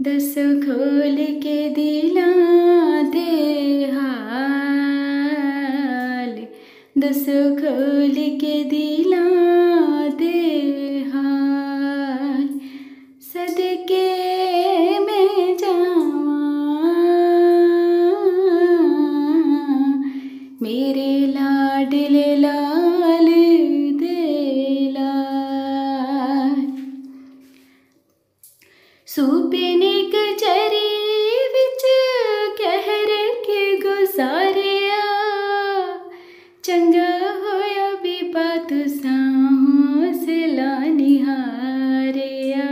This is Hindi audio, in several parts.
दस खोल के दिला दे हाल, दस खोल के दिला दे हाल, सदके में जावां मेरे लाडले लाल दे लाल। सूबे ने कचहरी विच कहर के गुजारिया, चंगा होया भी बात हौसला निहारिया।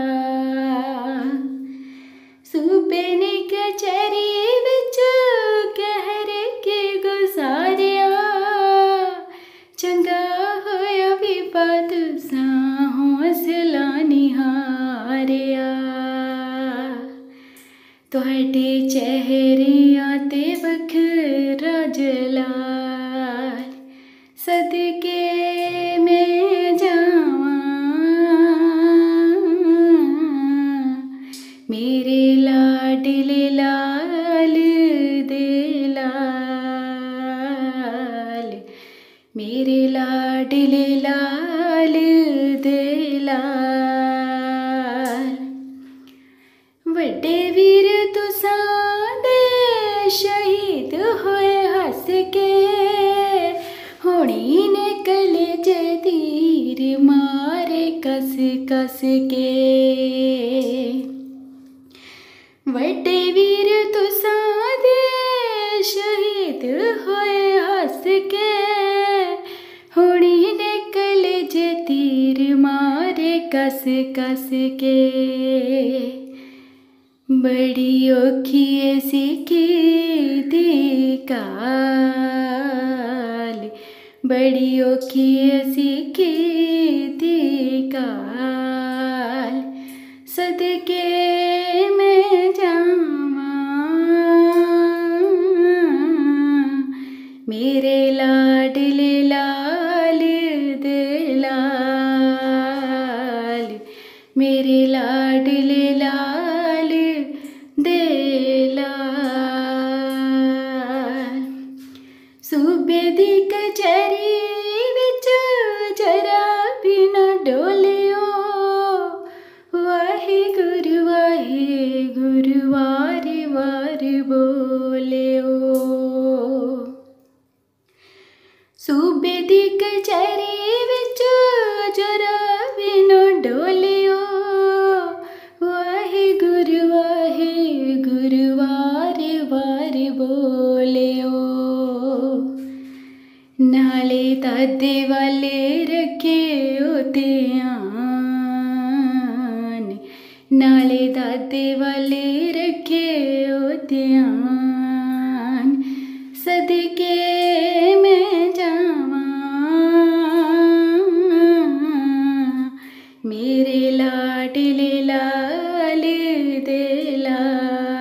सूबे ने कचहरी विच कहर के गुजारिया, चंगा होया भी बात हौसला निहारिया। तुहाडे चेहरियां ते वखरा जलाल, सदके में जावां मेरे लाडले लाल दे लाल, मेरे लाडले लाल दे लाल। वड्डे वीर तुसां दे शहीद होए हस के, होनी ने कलेजे तीर मारे कस कस के। वड्डे वीर तुसां दे शहीद होए हस के, होनी ने कलेजे तीर मारे कस कस के। बड़ी औखी सिखी दी काल, बड़ी औखी सिखी दी काल, सदके में जावां मेरे लाडले लाल दे लाल, मेरे लाडले लाल दे लाल। सूबे दी कचहरी विच जरा भी न डोलियो, वाहिगुरु वाहिगुरु वार वार बोलियो। सूबे दी कचहरी विच जरा भी न डोलियो, वाहिगुरु वाहिगुरु वार वार बोलियो। नाले दादे वाले रखियो ध्यान, नाले दादे वाले रखियो ध्यान, सदके में जावां मेरे लाडले लाल दे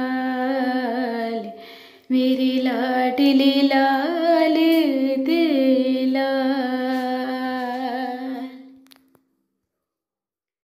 लाल, मेरे लाडले लाल दे